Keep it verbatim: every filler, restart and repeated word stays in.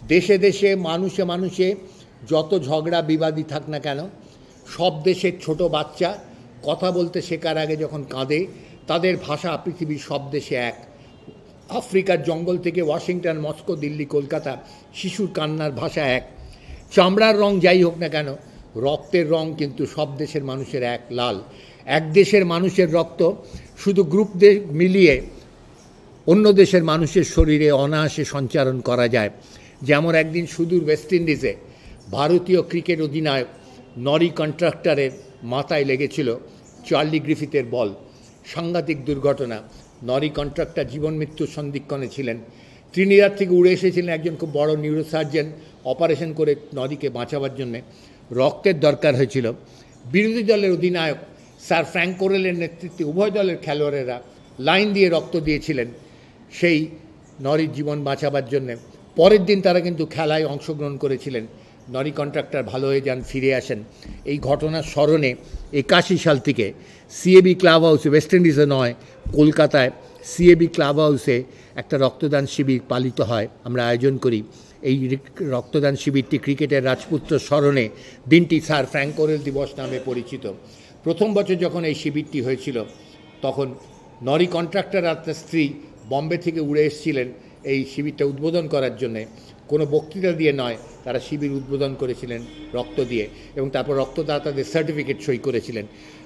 দেশে দেশে মানুষে মানুষে যত ঝগড়া বিবাদী থাক না কেন, সব দেশের ছোট বাচ্চা কথা বলতে শেখার আগে যখন কাঁদে, তাদের ভাষা পৃথিবীর সব দেশে এক। আফ্রিকার জঙ্গল থেকে ওয়াশিংটন, মস্কো, দিল্লি, কলকাতা, শিশুর কান্নার ভাষা এক। চামড়ার রং যাই হোক না কেন, রক্তের রং কিন্তু সব দেশের মানুষের এক, লাল। এক দেশের মানুষের রক্ত শুধু গ্রুপ দেশ মিলিয়ে অন্য দেশের মানুষের শরীরে অনায়াসে সঞ্চারণ করা যায়। যেমন একদিন সুদূর ওয়েস্ট ইন্ডিজে ভারতীয় ক্রিকেট অধিনায়ক নরি কন্ট্রাক্টরের মাথায় লেগেছিল চার্লি গ্রিফিথের বল। সাংঘাতিক দুর্ঘটনা। নরি কন্ট্রাক্টর জীবন মৃত্যুর সন্ধিক্ষণে ছিলেন। ত্রিনিদাদ থেকে উড়ে এসেছিলেন একজন খুব বড় নিউরোসার্জন, অপারেশন করে নরিকে বাঁচাবার জন্যে। রক্তের দরকার হয়েছিল। বিরোধী দলের অধিনায়ক স্যার ফ্র্যাঙ্ক কোরেলের নেতৃত্বে উভয় দলের খেলোয়াড়েরা লাইন দিয়ে রক্ত দিয়েছিলেন সেই নরির জীবন বাঁচাবার জন্যে। পরের দিন তারা কিন্তু খেলায় অংশগ্রহণ করেছিলেন। নরি কন্ট্রাক্টর ভালো হয়ে যান, ফিরে আসেন। এই ঘটনার স্মরণে একাশি সাল থেকে সিএবি ক্লাব হাউসে, ওয়েস্ট ইন্ডিজে নয়, কলকাতায় সিএবি ক্লাব হাউসে একটা রক্তদান শিবির পালিত হয়, আমরা আয়োজন করি। এই রক্তদান শিবিরটি ক্রিকেটের রাজপুত্র স্মরণে দিনটি স্যার ফ্র্যাঙ্ক কোরেল দিবস নামে পরিচিত। প্রথম বছর যখন এই শিবিরটি হয়েছিল, তখন নরি কন্ট্রাক্টর আর তার স্ত্রী বম্বে থেকে উড়ে এসেছিলেন এই শিবিরটা উদ্বোধন করার জন্যে। কোনো বক্তৃতা দিয়ে নয়, তারা শিবির উদ্বোধন করেছিলেন রক্ত দিয়ে, এবং তারপর রক্তদাতাদের সার্টিফিকেট সই করেছিলেন।